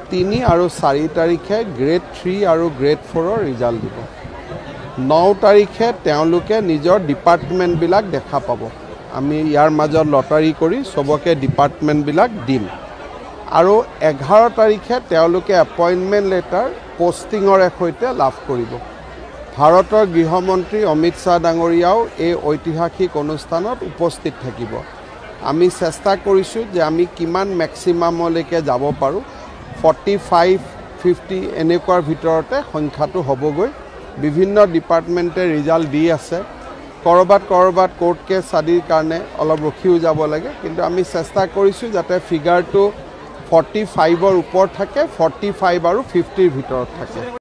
3 আৰু 4 তাৰিখে গ্ৰেড 3 আৰু গ্ৰেড 4 ৰিজাল্ট দিব 9 তাৰিখে তেওঁলোকে নিজৰ ডিপাৰ্টমেণ্টবিলাক দেখা পাব আমি ইয়াৰ মাজত লটাৰী কৰি সবকে ডিপাৰ্টমেণ্টবিলাক দিম আৰু 11 তাৰিখে তেওঁলোকে এপইণ্টমেণ্ট লেটাৰ পোষ্টিঙৰ সৈতে লাভ কৰিব ভাৰতৰ গৃহমন্ত্ৰী অমিত শাহ ডাঙৰীয়াও এই ঐতিহাসিক অনুষ্ঠানত উপস্থিত থাকিব আমি চেষ্টা কৰিছো যে আমি কিমান ম্যাক্সিমামলৈকে যাব পাৰো 45 50 এনেকুৱাৰ ভিতৰতে সংখ্যাটো হ'বগৈ বিভিন্ন ডিপাৰ্টমেণ্টে ৰিজাল্ট দি আছে কৰবাত কোৰ্ট কেছ আদিৰ কাৰণে অলপ ৰখিও যাব লাগে কিন্তু আমি চেষ্টা কৰিছো যাতে ফিগাৰটো 45 ৰ ওপৰ থাকে 45 আৰু 50 ৰ ভিতৰত থাকে